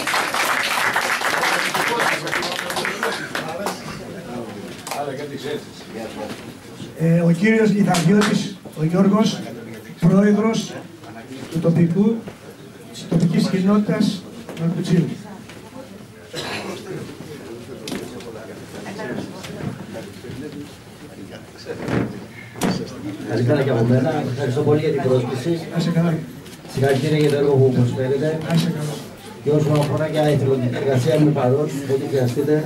Speaker 1: Ε, ο κύριος Λιθαδιώτης, ο Γιώργος, πρόεδρος του τοπικού, της τοπικής κοινότητας Μαρκουτσίου.
Speaker 16: Καλημέρα και από μένα. Ευχαριστώ πολύ για την πρόσκληση. Συγχαρητήρια για το έργο που προσφέρετε. Και όσον αφορά για την εθελοντική εργασία μου παρόν, ό,τι χρειαστείτε.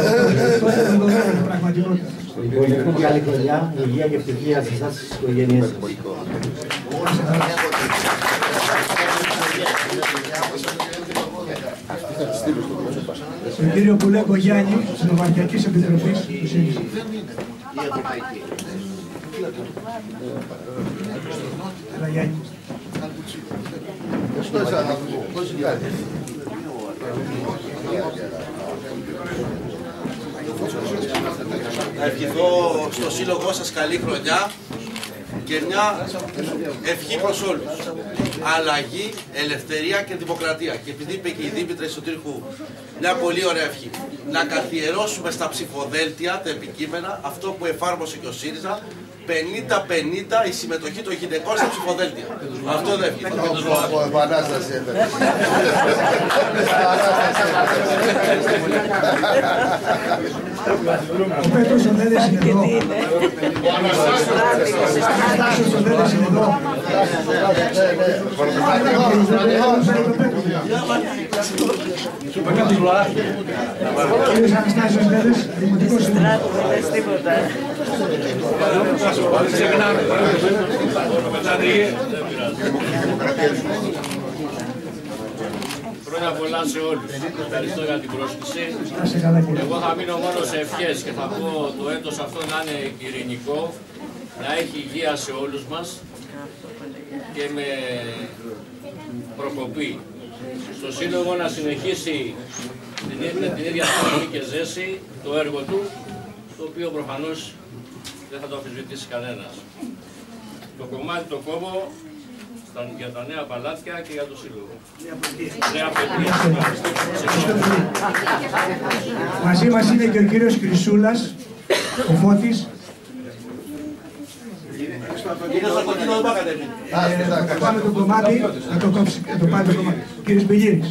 Speaker 16: Λοιπόν, εύχομαι καλή χρονιά, υγεία και ευτυχία σε εσάς και στις οικογένειές σας.
Speaker 1: Τον κύριο Πουλέκο Γιάννη, της Νομαρχιακής Επιτροπής του ΣΥΡΙΖΑ. Έλα Γιάννη.
Speaker 17: Να ευχηθώ στο σύλλογό σας καλή χρονιά και μια ευχή προς όλους. Αλλαγή, ελευθερία και δημοκρατία. Και επειδή είπε και η Δήμητρα Εσωτήρχου μια πολύ ωραία ευχή. Να καθιερώσουμε στα ψηφοδέλτια, τα επικείμενα, αυτό που εφάρμοσε και ο ΣΥΡΙΖΑ, πενήντα πενήντα η συμμετοχή των γυναικών στα ψηφοδέλτια. Αυτό δεν ευχή.
Speaker 5: Από επανάσταση έφερε.
Speaker 1: Ο Πέτρος ο Δέδες είναι εδώ. Ο Αναστάσιος ο Δέδες είναι εδώ. Κύριος Αναστάσιος Δέδες, δημοτικός σύμβουλος.
Speaker 18: Χρόνια πολλά σε όλους. Ευχαριστώ για την πρόσκληση. Εγώ θα μείνω μόνο σε ευχές και θα πω το έτος αυτό να είναι ειρηνικό, να έχει υγεία σε όλους μας και με προκοπή. Στο Σύλλογο να συνεχίσει με την ίδια στιγμή και ζέση το έργο του, το οποίο προφανώς δεν θα το αμφισβητήσει κανένας. Το κομμάτι το κόβω για τα νέα παλάτια και για το Σύλλογο. Νέα παιδεία.
Speaker 1: Μαζί μας είναι και ο κύριος Χρυσούλας, ο Φώτης. Θα πάμε το κομμάτι, να το κόψει, να το πάει το κομμάτι. Ο κύριος Μπηγύρης.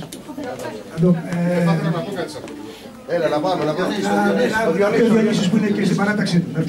Speaker 5: Έλα, να πάμε, να πάμε.
Speaker 1: Ο Διονύσης που είναι και στην παράταξη του.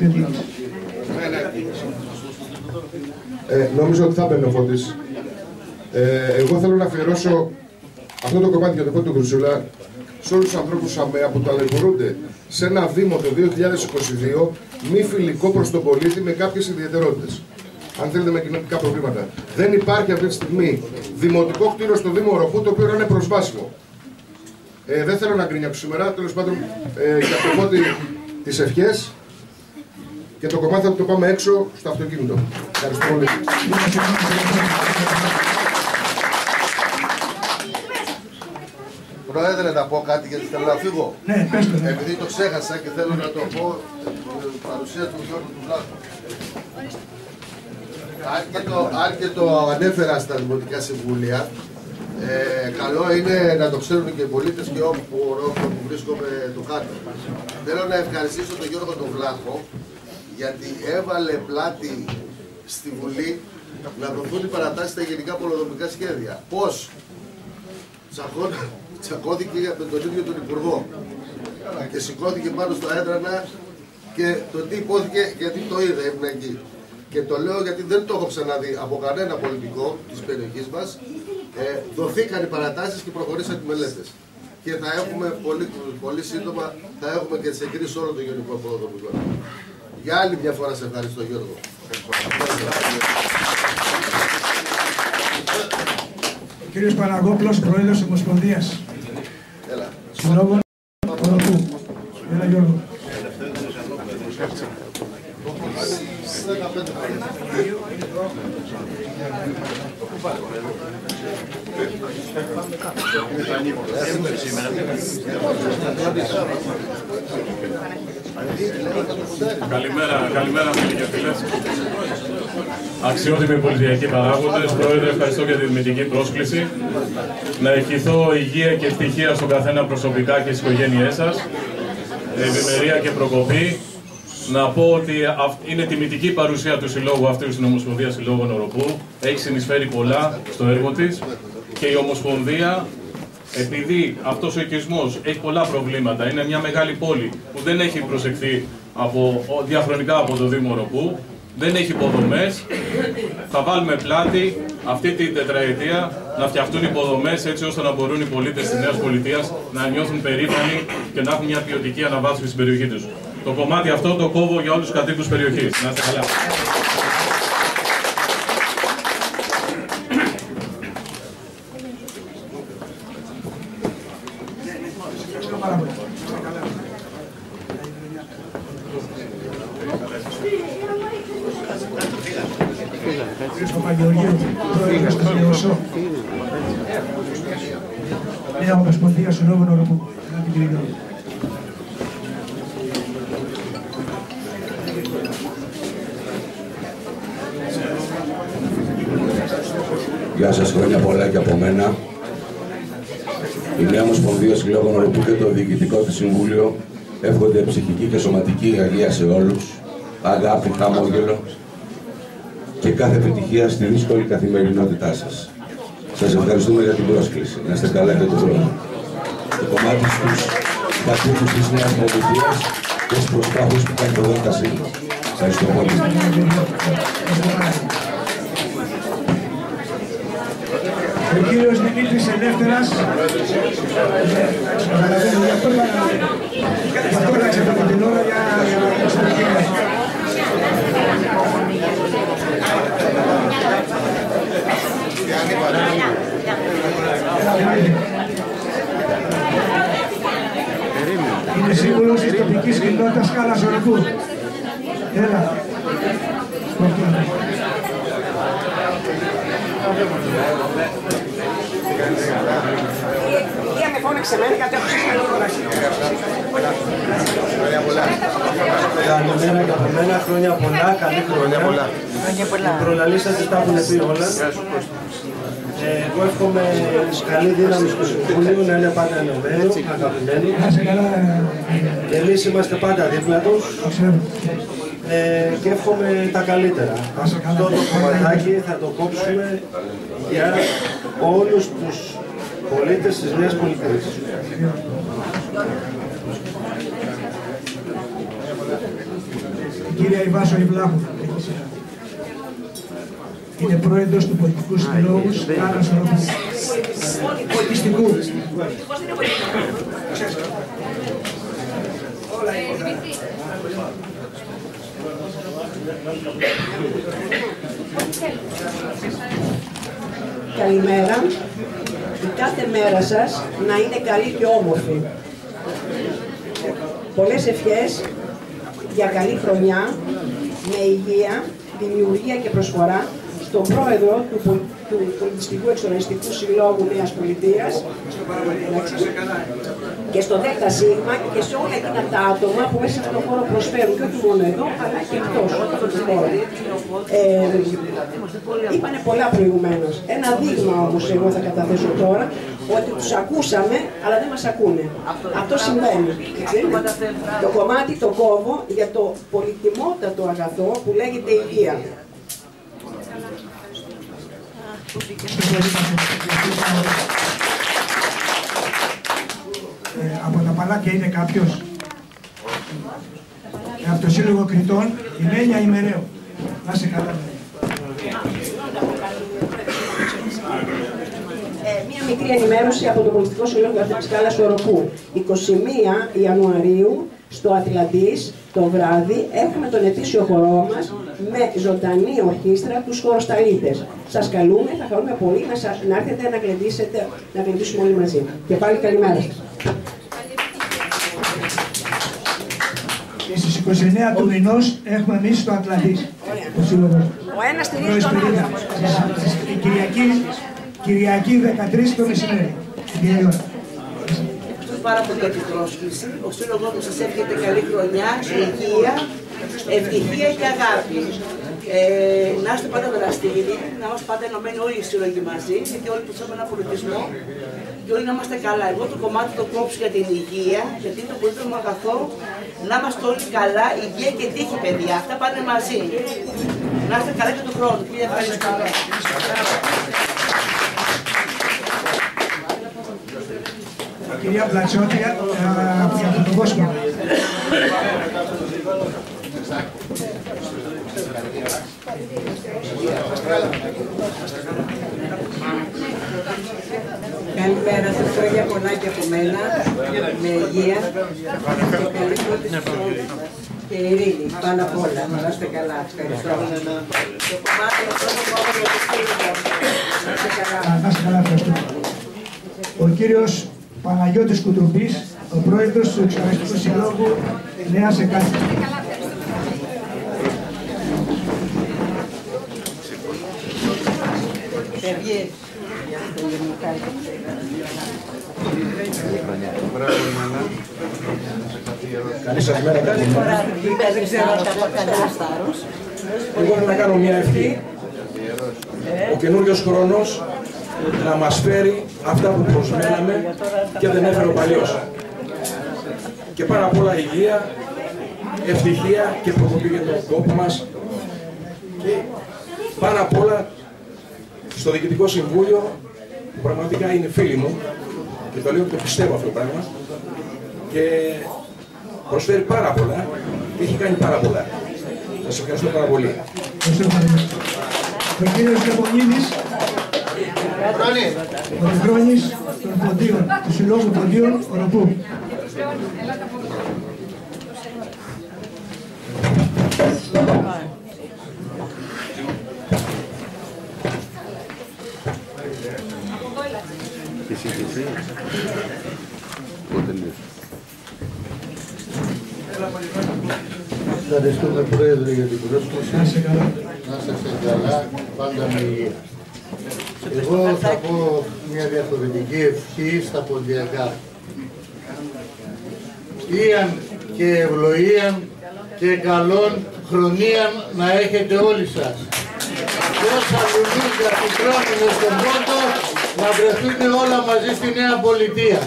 Speaker 8: Ε, νόμιζα ότι θα έμπαινε ο Φώτης. Ε, εγώ θέλω να αφιερώσω αυτό το κομμάτι για τον Φώτη του Χρυσούλα σε όλους τους ανθρώπους ΑΜΕΑ που ταλαιπωρούνται σε ένα Δήμο το δύο χιλιάδες είκοσι δύο μη φιλικό προς τον πολίτη με κάποιες ιδιαιτερότητες. Αν θέλετε, με κοινωνικά προβλήματα. Δεν υπάρχει αυτή τη στιγμή δημοτικό κτίριο στο Δήμο Οροπού το οποίο να είναι προσβάσιμο. Ε, δεν θέλω να γκρινιάξω σήμερα, τέλος πάντων ε, για το Φώτη τις ευχές. Και το κομμάτι θα το πάμε έξω στο αυτοκίνητο. Ευχαριστώ πολύ.
Speaker 5: Πρόεδρε, να πω κάτι γιατί θέλω να φύγω.
Speaker 1: Ναι, πες το.
Speaker 5: Επειδή το ξέχασα και θέλω να το πω, παρουσία του Γιώργου του Βλάχου. Αν και το, αν και το ανέφερα στα Δημοτικά Συμβούλια, ε, καλό είναι να το ξέρουν και οι πολίτες και όπου που βρίσκομαι το κάτω. Θέλω να ευχαριστήσω τον Γιώργο τον Βλάχο, γιατί έβαλε πλάτη στη Βουλή να δοθούν οι παρατάσεις στα γενικά πολεοδομικά σχέδια. Πώς? Τσακώθηκε με τον ίδιο τον Υπουργό και σηκώθηκε πάνω στα έδρανα και το τι υπόθηκε γιατί το είδε, έμεινε εκεί. Και το λέω γιατί δεν το έχω ξαναδεί από κανένα πολιτικό της περιοχής μας. Ε, δοθήκαν οι παρατάσεις και προχωρήσαν οι μελέτες. Και θα έχουμε πολύ, πολύ σύντομα θα έχουμε και τις εγκρίσεις όλων των γενικών πολεοδομικών. Για άλλη μια φορά σε ευχαριστώ, Γιώργο.
Speaker 1: Ο κύριος Παναγόπλος, πρόεδρος Ομοσπονδίας.
Speaker 5: Έλα.
Speaker 1: Συλλόγων Οροπού. Έλα, Γιώργο.
Speaker 19: Καλημέρα, καλημέρα φίλοι και φίλες. Αξιότιμοι πολιτιακοί παράγοντες, Πρόεδρε, ευχαριστώ για τη δημητική πρόσκληση. Να ευχηθώ υγεία και ευτυχία στον καθένα προσωπικά και στις οικογένειές σας. Ευημερία και προκοπή. Να πω ότι είναι τιμητική παρουσία του Συλλόγου αυτού στην Ομοσπονδία Συλλόγων Οροπού. Έχει συνεισφέρει πολλά στο έργο της και η Ομοσπονδία, επειδή αυτός ο οικισμός έχει πολλά προβλήματα, είναι μια μεγάλη πόλη που δεν έχει προσεχθεί από, διαχρονικά από το Δήμο Οροπού, δεν έχει υποδομές, θα βάλουμε πλάτη αυτή την τετραετία να φτιαχτούν υποδομές έτσι ώστε να μπορούν οι πολίτες της Νέας Πολιτείας να νιώθουν περήφανοι και να έχουν μια ποιοτική αναβάθμιση στην περιοχή τους. Το κομμάτι αυτό το κόβω για όλους τους κατοίκους περιοχής. Να είστε καλά.
Speaker 1: Νέα Ομοσπονδία Συλλόγων Οροπού.
Speaker 20: Γεια σας, χρόνια πολλά και από μένα. Η Νέα Ομοσπονδία Συλλόγων Οροπού και το Διοικητικό της Συμβούλιο εύχονται ψυχική και σωματική αγία σε όλους, αγάπη, χαμόγελο και κάθε επιτυχία στη δύσκολη καθημερινότητά σας. Σας ευχαριστούμε για την πρόσκληση. Να είστε καλά και τον χρόνο. Το κομμάτι στους κατοίκους της Νέας Πολιτείας και στους προσπάθους που κάνει το ΔΣ. Ευχαριστώ πολύ.
Speaker 1: Ο κύριος Δημήτρης Ελεύθερας, παραλαβαίνω για αυτό, θα το έλαξε από την ώρα για να δώσω το κύριο. Είναι σύμβουλος της τοπικής κοινότητας Κάλας Οροπού. Έλα.
Speaker 21: Μία με φώναξε εμένα γιατί έχω συστήσει.
Speaker 22: Χρόνια πολλά. Καλημέρα και από μένα, χρόνια πολλά, καλή χρονιά. Οι προλαλήσαντες τα έχουν πει όλα. Εγώ εύχομαι καλή δύναμη στο Συμβούλιο, να είναι πάντα ενωμένο, αγαπημένοι. Και εμείς είμαστε πάντα δίπλα τους. Ε, και εύχομαι τα καλύτερα. Αυτό το κομματάκι θα το κόψουμε για όλους τους πολίτες της Νέας Πολιτείας.
Speaker 1: Η κυρία Ιβάσο Ιβλάχου είναι πρόεδρος του Πολιτικού Συλλόγου Κάλας Οροπού. Πολιτιστικού.
Speaker 21: Καλημέρα. Η κάθε μέρα σας να είναι καλή και όμορφη. Πολλές ευχές για καλή χρονιά, με υγεία, δημιουργία και προσφορά στον πρόεδρο του, του Πολιτιστικού Εξοραϊστικού Συλλόγου Νέας Πολιτείας και στο ΔΣ και σε όλα εκείνα τα άτομα που μέσα στον χώρο προσφέρουν και όχι μόνο εδώ, αλλά και εκτός αυτόν τον χώρο. Ε, είπανε πολλά προηγουμένως. Ένα δείγμα όμως εγώ θα καταθέσω τώρα, ότι τους ακούσαμε, αλλά δεν μας ακούνε. Αυτό συμβαίνει. Το κομμάτι το κόβω για το πολυτιμότατο αγαθό που λέγεται υγεία.
Speaker 1: Ε, από τα παλάτια είναι κάποιος. Ε, από το Σύλλογο Κρητών, η Μένια Ημερέου. Να είσαι καλά.
Speaker 21: Ε, μία μικρή ενημέρωση από το Πολιτικό Σύλλογο της Κάλας Οροπού. εικοστή πρώτη Ιανουαρίου στο Ατλαντής το βράδυ έχουμε τον ετήσιο χορό μας με ζωντανή ορχήστρα τους χοροσταλίτες. Σας καλούμε, θα χαρούμε πολύ να, σας, να έρθετε να γλεντήσετε, να γλεντήσουμε όλοι μαζί. Και πάλι καλημέρα σας.
Speaker 1: Και στις είκοσι εννέα του μηνός έχουμε εμείς στο Ατλαντής.
Speaker 21: Ο ένας στηρίζει τον άλλο.
Speaker 1: Κυριακή, Κυριακή δεκατρείς το μεσημέρι.
Speaker 21: Πάρα πολύ για την πρόσκληση. Ο σύλλογός μου σας εύχεται καλή χρονιά, υγεία, ευτυχία και αγάπη. Ε, να είστε πάντα δραστήριοι, να είμαστε πάντα ενωμένοι όλοι οι σύλλογοι μαζί, γιατί όλοι προσέχουμε ένα πολιτισμό και όλοι να είμαστε καλά. Εγώ το κομμάτι το κόψω για την υγεία, γιατί είναι το πολύτιμο αγαθό, να είμαστε όλοι καλά, υγεία και τύχη, παιδιά. Αυτά πάνε μαζί. Να είστε καλά και του χρόνου. Κύριε, ευχαριστώ.
Speaker 1: Κυρία Πλατσιώτη, από τον κόσμο.
Speaker 11: Καλημέρα σας, χρόνια πολλά και από μένα, με υγεία και καλή πρώτη και ειρήνη, πάνω απ' όλα. Να είστε καλά, ευχαριστώ. Το κομμάτι αυτό το κόμμα για το στήλο. Να είστε καλά.
Speaker 1: Να είστε καλά, ευχαριστώ. Ο κύριος Παναγιώτης Κουτρουπής, ο πρόεδρος του Εξοραϊστικού Συλλόγου Νέας Εκάτη.
Speaker 2: Καλή σας μέρα, καλή μέρα. Εγώ θέλω να κάνω μια ευχή. Ο καινούριος χρόνος να μας φέρει αυτά που προσμέναμε και δεν έφερε ο παλιός. Και πάρα απ' όλα υγεία, ευτυχία και προκοπή για τον κόπο μας. Και πάρα απ' όλα στο Διοικητικό Συμβούλιο, που πραγματικά είναι φίλοι μου, και το λέω και το πιστεύω αυτό το πράγμα, και προσφέρει πάρα πολλά και έχει κάνει πάρα πολλά. Σας ευχαριστώ πάρα πολύ.
Speaker 1: Ο κύριος Καπονίδης, ο Μικρόνης των Ποντίων, του Συλλόγου Ποντίων Οροπού.
Speaker 14: Ευχαριστούμε, Πρόεδρε, για την πρόσκληση. Να είστε καλά. Να είστε καλά, πάντα με υγεία. Εγώ θα πω μια διαφορετική ευχή στα ποντιακά. Ήαν και ευλογίαν και καλών χρονίαν να έχετε όλοι σας. Και όσα λουλούδια πικρώνουν στον Πόντο, να βρεθούν όλα μαζί στη Νέα Πολιτεία.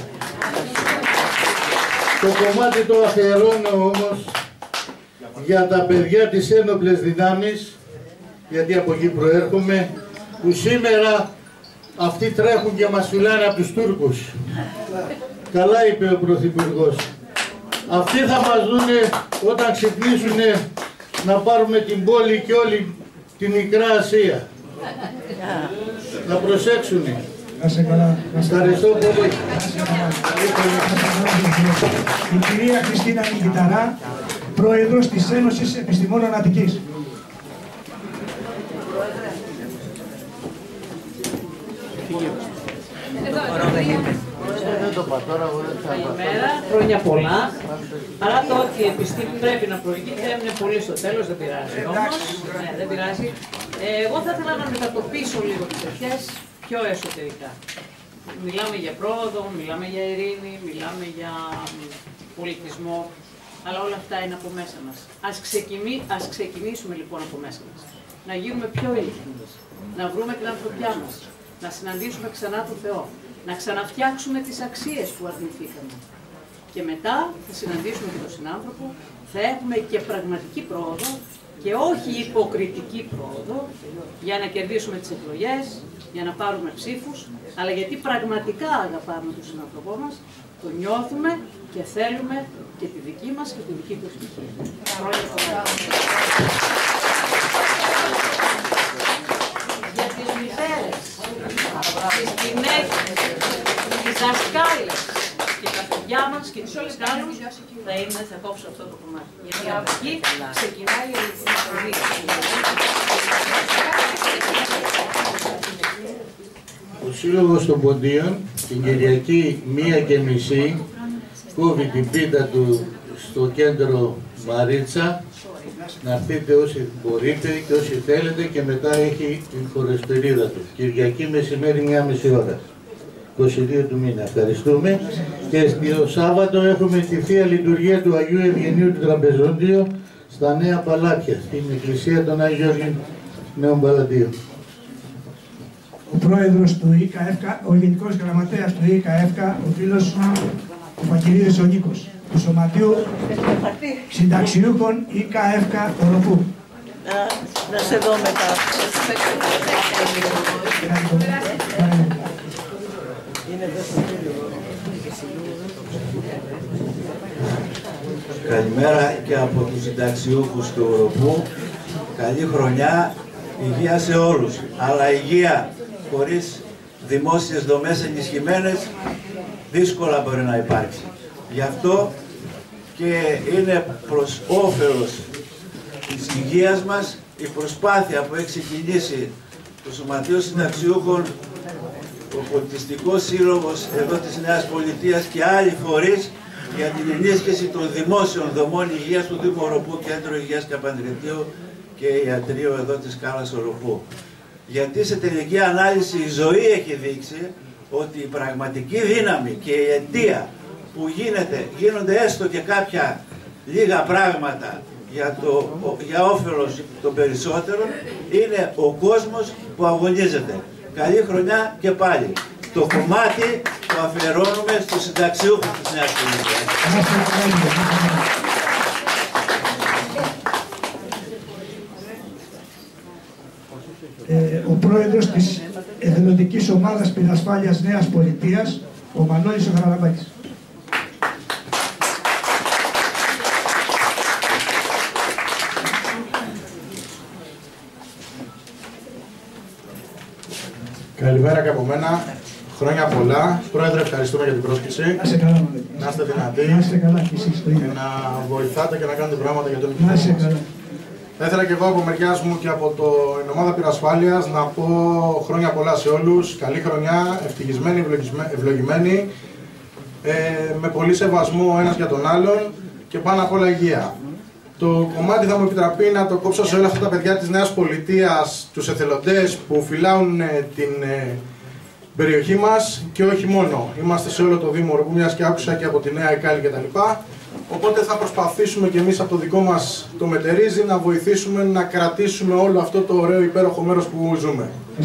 Speaker 14: Το κομμάτι το αφιερώνω όμως για τα παιδιά της ένοπλες δυνάμεις, γιατί από εκεί προέρχομαι, που σήμερα αυτοί τρέχουν και μας φυλάνε από τους Τούρκους. Καλά είπε ο Πρωθυπουργός. Αυτοί θα μας δούνε όταν ξυπνήσουν να πάρουμε την πόλη και όλη την Μικρά Ασία. Να προσέξουν. Ευχαριστώ πολύ.
Speaker 1: Η κυρία Χριστίνα Νικηταρά, Πρόεδρος της Ένωσης Επιστημόνων Αττικής.
Speaker 4: Καλημέρα, χρόνια πολλά. Παρά το ότι η επιστήμη πρέπει να προηγεί, θα έμεινε πολύ στο τέλος, δεν πειράζει όμως. Ναι, δεν πειράζει. Ε, εγώ θα ήθελα να μετατοπίσω λίγο τις ευχές πιο εσωτερικά. Μιλάμε για πρόοδο, μιλάμε για ειρήνη, μιλάμε για πολιτισμό, αλλά όλα αυτά είναι από μέσα μας. Ας, ξεκινή, ας ξεκινήσουμε λοιπόν από μέσα μας. Να γίνουμε πιο ειλικρινείς, να βρούμε την ανθρωπιά μας, να συναντήσουμε ξανά τον Θεό, να ξαναφτιάξουμε τις αξίες που αρνηθήκαμε. Και μετά θα συναντήσουμε και τον συνάνθρωπο, θα έχουμε και πραγματική πρόοδο και όχι υποκριτική πρόοδο για να κερδίσουμε τις εκλογές, για να πάρουμε ψήφους, αλλά γιατί πραγματικά αγαπάμε τον συνάνθρωπό μας, το νιώθουμε και θέλουμε και τη δική μας και τη δική του ευτυχία. Χρόνια πολλά. Για τις μητέρες, τις γυναίκες, τις δασκάλες και τα παιδιά μας και τους δασκάλους θα είναι, θα κόψω αυτό το κομμάτι. Γιατί από εκεί ξεκινάει η αληθινή.
Speaker 14: Ο Σύλλογος των Ποντίων την Κυριακή μία και μισή κόβει την πίτα του στο κέντρο Μαρίτσα. Να έρθετε όσοι μπορείτε και όσοι θέλετε και μετά έχει την χωριστερίδα του. Κυριακή μεσημέρι μία μισή ώρα. είκοσι δύο του μήνα. Ευχαριστούμε. Και στο Σάββατο έχουμε τη Θεία Λειτουργία του Αγίου Ευγενίου του Τραπεζόντιο στα Νέα Παλάτια, στην Εκκλησία των Άγιων Γεωργίων Νέων Παλατίων.
Speaker 1: Ο πρόεδρος του ΙΚΑΕΦΚΑ, ο γενικός γραμματέας του ΙΚΑΕΦΚΑ, ο φίλος ο Παγγελίδης ο Νίκος, του Σωματείου Συνταξιούχων ΙΚΑΕΦΚΑ Οροπού.
Speaker 21: Να σε δω μετά.
Speaker 23: Καλημέρα και από τους συνταξιούχους του Οροπού. Καλή χρονιά, υγεία σε όλους. Αλλά υγεία χωρίς δημόσιες δομές ενισχυμένες δύσκολα μπορεί να υπάρξει. Γι' αυτό και είναι προς όφελος της υγείας μας η προσπάθεια που έχει ξεκινήσει το Σωματείο Συνταξιούχων, ο Πολιτιστικός Σύλλογος εδώ της Νέας Πολιτείας και άλλοι φορείς για την ενίσχυση των δημόσιων δομών υγείας του Δήμου Οροπού, Κέντρο Υγείας Καπανδριτίου και Ιατρείο εδώ της Κάλας Οροπού. γιατί σε τελική ανάλυση η ζωή έχει δείξει ότι η πραγματική δύναμη και η αιτία που γίνεται, γίνονται έστω και κάποια λίγα πράγματα για, το, για όφελος των περισσότερων, είναι ο κόσμος που αγωνίζεται. Καλή χρονιά και πάλι. Το κομμάτι το αφιερώνουμε στους συνταξιούχους της Νέας Πολιτείας.
Speaker 1: Ε, ο πρόεδρος της Εθελοντικής Ομάδας Πυρασφάλειας Νέας Πολιτείας, ο Μανώλης ο Χαραλαμπάκης.
Speaker 3: Καλημέρα και από μένα. Χρόνια πολλά. Πρόεδρε, ευχαριστούμε για την πρόσκληση.
Speaker 1: Να είστε καλά,
Speaker 3: να είστε δυνατοί.
Speaker 1: Να είστε καλά και εσείς το ίδιο.
Speaker 3: Και να βοηθάτε και να κάνετε πράγματα για τον
Speaker 1: Να είστε καλά.
Speaker 3: Θα ήθελα και εγώ από μεριάς μου και από το Ομάδα Πυρασφάλειας να πω χρόνια πολλά σε όλους. Καλή χρονιά, ευτυχισμένοι, ευλογημένοι, ε, με πολύ σεβασμό ο ένας για τον άλλον και πάνω απ' όλα υγεία. Το κομμάτι θα μου επιτραπεί να το κόψω σε όλα αυτά τα παιδιά της Νέας Πολιτείας, τους εθελοντές που φυλάουν ε, την ε, περιοχή μας και όχι μόνο. Είμαστε σε όλο το Δήμο Οροπού, μιας και άκουσα και από τη Νέα Εκάλη κτλ. Οπότε θα προσπαθήσουμε και εμείς από το δικό μας το Μετερίζι να βοηθήσουμε να κρατήσουμε όλο αυτό το ωραίο υπέροχο μέρος που ζούμε.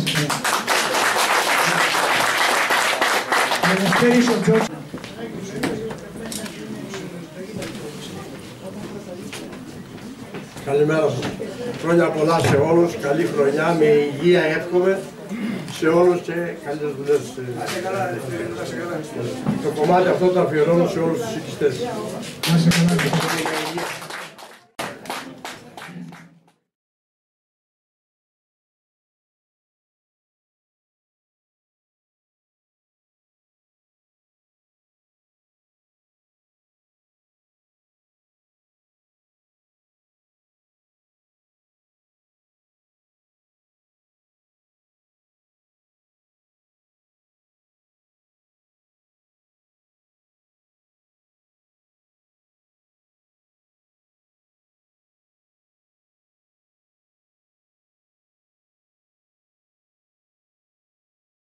Speaker 7: Καλημέρα σας. Χρόνια πολλά σε όλους, καλή χρονιά, με υγεία εύχομαι σε όλους και καλές δουλειές. Το κομμάτι αυτό το αφιερώνω σε όλους τους οικιστές.